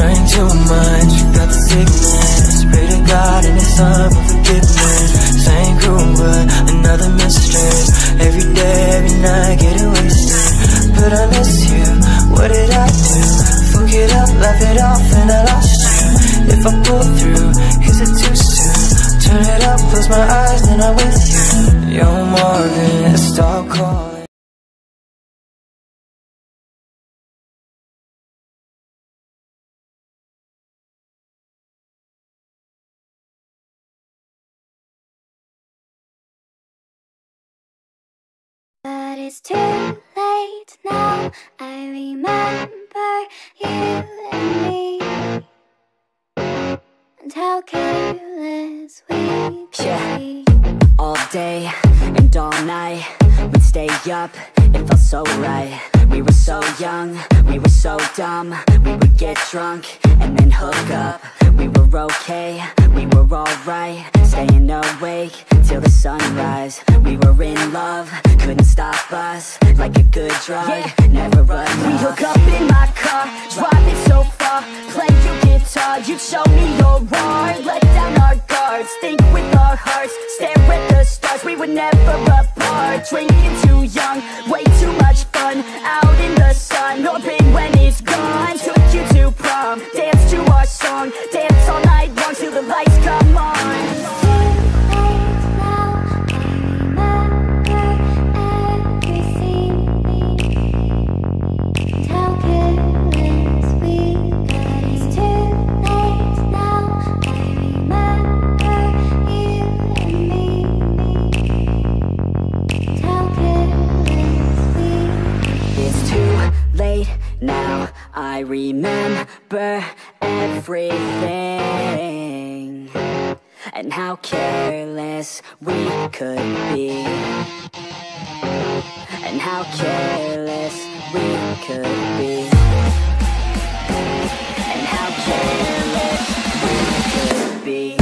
Drink too much, got the sickness. Pray to God and it's time for forgiveness. Same crew but another mistress. Every day, every night, getting wasted. But I miss you, what did I do? Fuck it up, laugh it off and I lost you. If I pull through, is it too soon? Turn it up, close my eyes, then I'm with you. Yo Marvin, stop calling. But it's too late now. I remember you and me, and how careless we could be. All day and all night, we'd stay up, it felt so right. We were so young, we were so dumb. We would get drunk and then hook up. We were okay, we were alright, staying awake till the sunrise. We were in love, couldn't stop us, like a good drug, never enough. We hook up in my car, driving so far, play your guitar, you'd show me your art. Let down our guards, think with our hearts, stare at the stars, we were never apart. Drinking too young, way too much fun, out in the sun, hoping when it's gone. Took you to prom, dance to our song, dance all night long till the lights come on. Now I remember everything, and how careless we could be, and how careless we could be, and how careless we could be.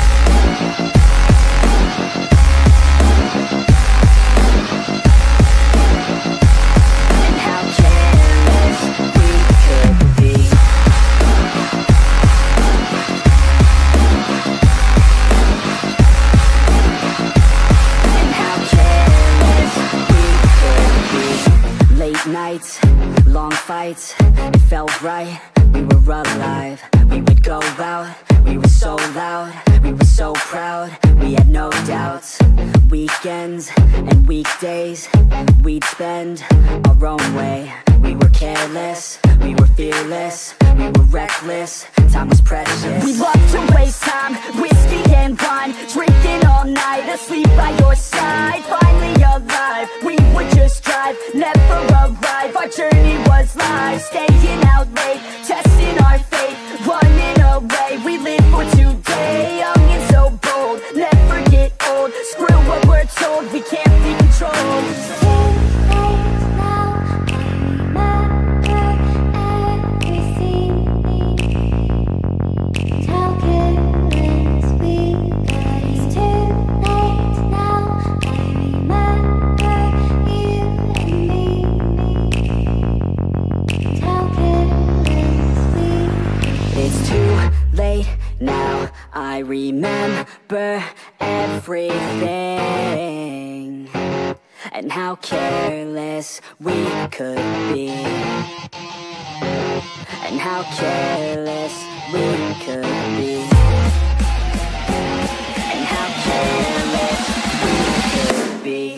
Nights, long fights, it felt right, we were alive. We would go out, we were so loud, we were so proud, we had no doubts. Weekends and weekdays, we'd spend our own way. We were careless, we were fearless, we were reckless, time was precious. We loved to waste time, whiskey and wine, drinking all night, asleep by your side. Finally alive, we would just drive, never arrive. Our journey was live, staying out late, testing our fate, running away. We live for today, young and so bold, never get old. Screw what we're told, we can't be controlled. Now I remember everything, and how careless we could be, and how careless we could be, and how careless we could be.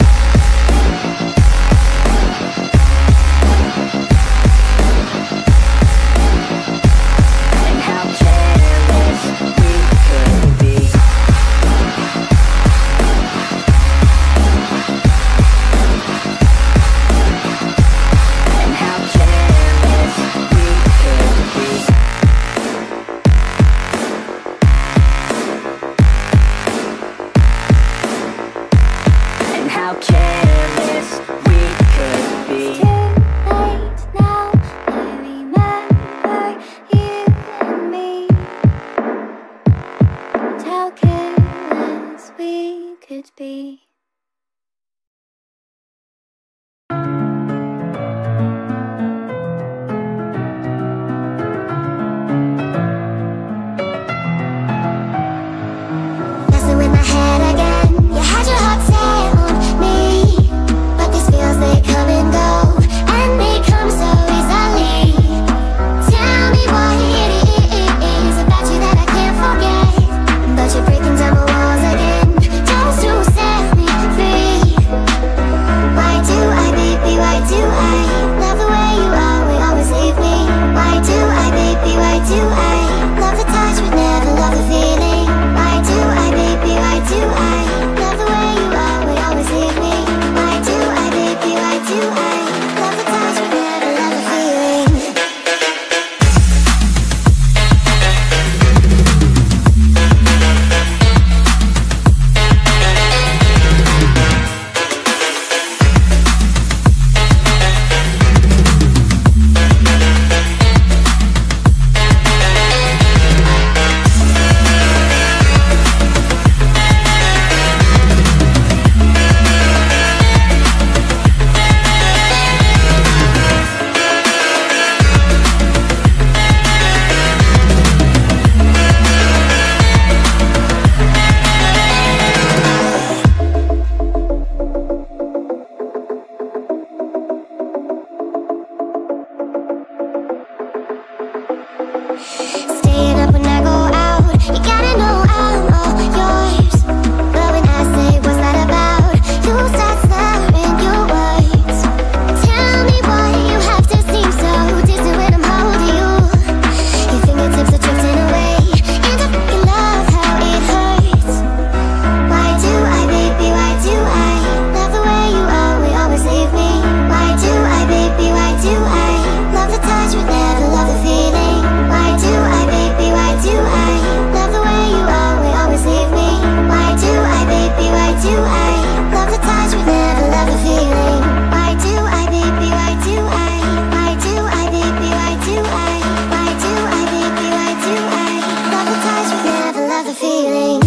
Staying up when I go out, you gotta know I'm all yours. But when I say what's that about, you start slurring your words. Tell me why you have to seem so distant when I'm holding you. Your fingertips are drifting away, and I fucking love how it hurts. Why do I, baby, why do I love the way you always leave me? Why do I, baby, why do I love the touch but never love the feeling? Why do I, baby, why do I love the way you always leave me? Why do I, baby, why do I love the touch but never love the feeling? Why do I, baby, why do I? Why do I, baby, why do I? Why do I, baby, why do I love the touch but never love the feeling?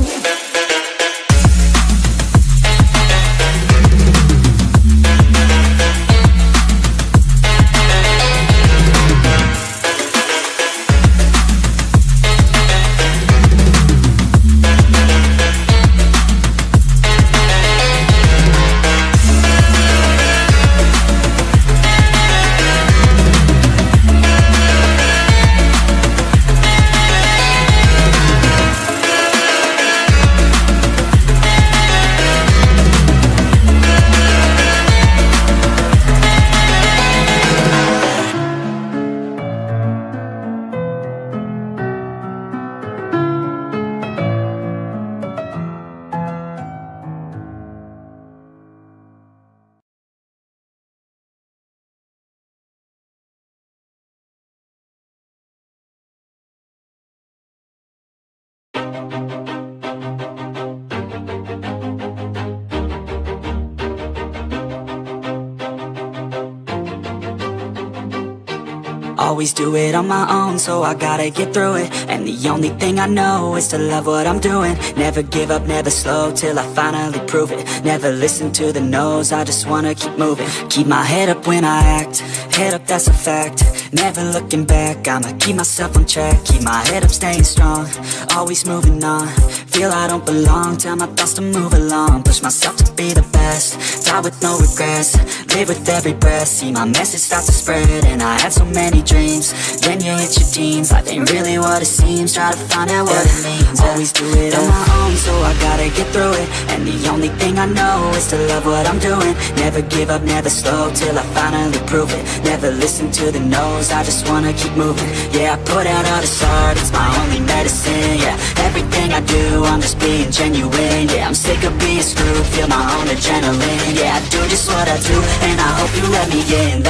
Always do it on my own, so I gotta get through it. And the only thing I know is to love what I'm doing. Never give up, never slow, till I finally prove it. Never listen to the no's, I just wanna keep moving. Keep my head up when I act, head up, that's a fact. Never looking back, I'ma keep myself on track. Keep my head up, staying strong, always moving on. Feel I don't belong, tell my thoughts to move along. Push myself to be the best, die with no regrets. Live with every breath, see my message start to spread. And I had so many dreams, then you hit your teens. Life ain't really what it seems, try to find out what it means. Always do it on my own, so I gotta get through it. And the only thing I know is to love what I'm doing. Never give up, never slow, till I finally prove it. Never listen to the no's, I just wanna keep moving. Yeah, I put out all this art, it's my only medicine. Yeah, everything I do, I'm just being genuine. Yeah, I'm sick of being screwed, feel my own adrenaline. Yeah, I do just what I do, and I hope you let me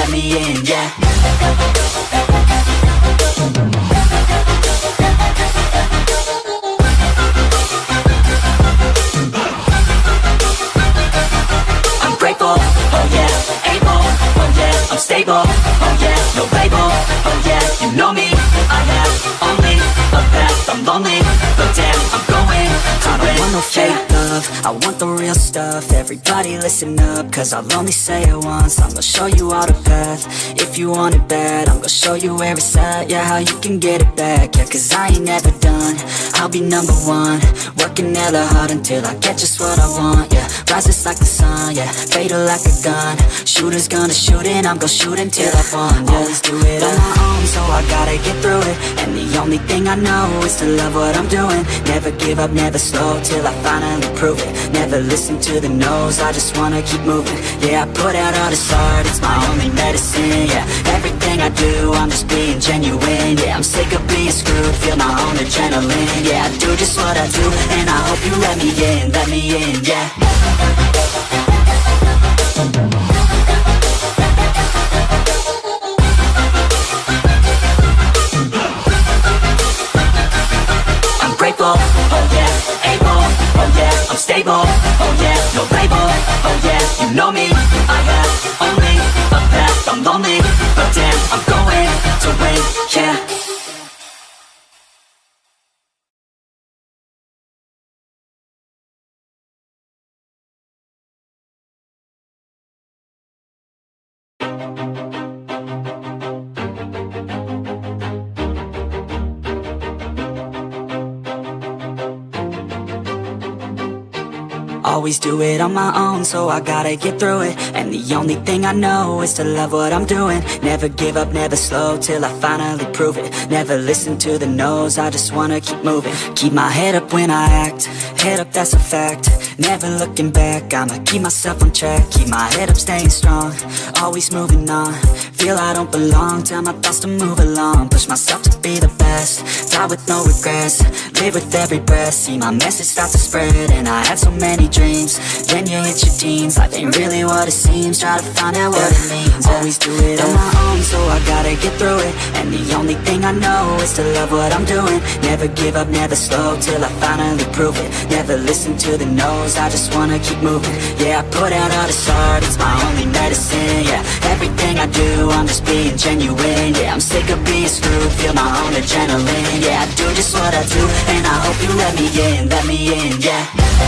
in, yeah. I'm grateful, oh yeah, able, oh yeah, I'm stable, oh yeah, no label, oh yeah, you know me, I have only a path, I'm lonely, but damn, I'm going to win. I don't want no fake love, I want the real stuff. Everybody listen up, cause I'll only say it once. I'm gonna show you all the path, if you want it bad. I'm gonna show you where it's at, yeah, how you can get it back. Yeah, cause I ain't never done, I'll be number one. Working hella hard until I get just what I want, yeah. Rises like the sun, yeah, fatal like a gun. Shooter's gonna shoot and I'm gonna shoot until I won, yeah. Always do it on my own, so I gotta get through it. And the only thing I know is to love what I'm doing. Never give up, never slow, till I finally prove it. Never listen to the no's, I just wanna keep moving. Yeah, I put out all this art, it's my only medicine. Yeah, everything I do, I'm just being genuine. Yeah, I'm sick of being screwed, feel my own adrenaline. Yeah, I do just what I do, and I hope you let me in, yeah. I'm grateful, oh yeah, able, oh yeah, I'm stable, oh yeah, no label, oh yeah, you know me, I have only a path, I'm lonely, but damn, I'm going to win, yeah. Always do it on my own, so I gotta get through it. And the only thing I know is to love what I'm doing. Never give up, never slow, till I finally prove it. Never listen to the no's, I just wanna keep moving. Keep my head up when I act, head up, that's a fact. Never looking back, I'ma keep myself on track. Keep my head up, staying strong, always moving on. Feel I don't belong, tell my thoughts to move along. Push myself to be the best, die with no regrets. Live with every breath, see my message start to spread. And I had so many dreams, then you hit your teens. Life ain't really what it seems, try to find out what it means. Always do it on my own, so I gotta get through it. And the only thing I know is to love what I'm doing. Never give up, never slow, till I finally prove it. Never listen to the no's, I just wanna keep moving. Yeah, I put out all this art, it's my only medicine. Yeah, everything I do, I'm just being genuine. Yeah, I'm sick of being screwed, feel my own adrenaline. Yeah, I do just what I do, and I hope you let me in, yeah.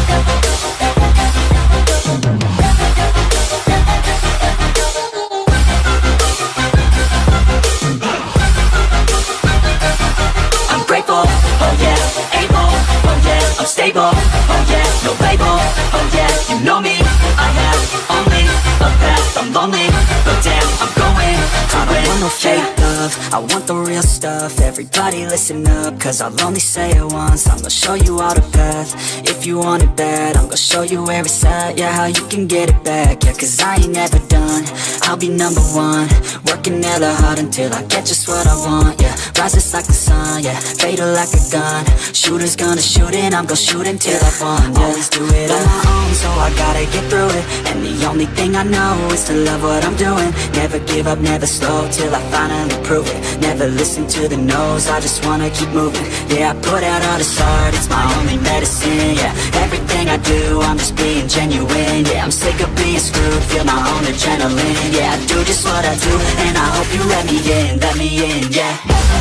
I'm grateful, oh yeah, able, oh yeah, I'm stable, oh yeah, no label, oh yeah, you know me, I have only a path, I'm lonely, but damn, I'm going to win. I don't want no fake love, I want the real stuff. Everybody listen up, cause I'll only say it once. I'm gonna show you all the path, if you want it bad. I'm gonna show you where it's at, yeah, how you can get it back. Yeah, cause I ain't never done, I'll be number one. Working hella hard until I get just what I want, yeah. Rises like the sun, yeah, fatal like a gun. Shooter's gonna shoot and I'm gonna shoot until I won, yeah. Always do it on my own, so I gotta get through it. And the only thing I know is to love what I'm doing. Never give up, never slow, till I finally prove it. Never listen to the no's, I just wanna keep moving. Yeah, I put out all this art, it's my only medicine. Yeah, everything I do, I'm just being genuine. Yeah, I'm sick of being screwed, feel my own adrenaline. Yeah, I do just what I do, and I hope you let me in, yeah.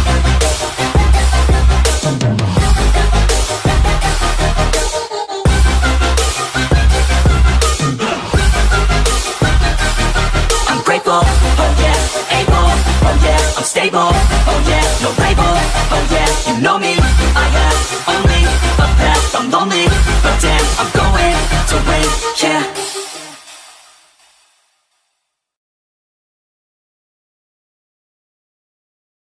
I'm grateful, oh yeah, able, oh yeah, I'm stable, oh yeah, no label, oh yeah, you know me, I have only a path, I'm lonely, but damn, I'm going to win, yeah.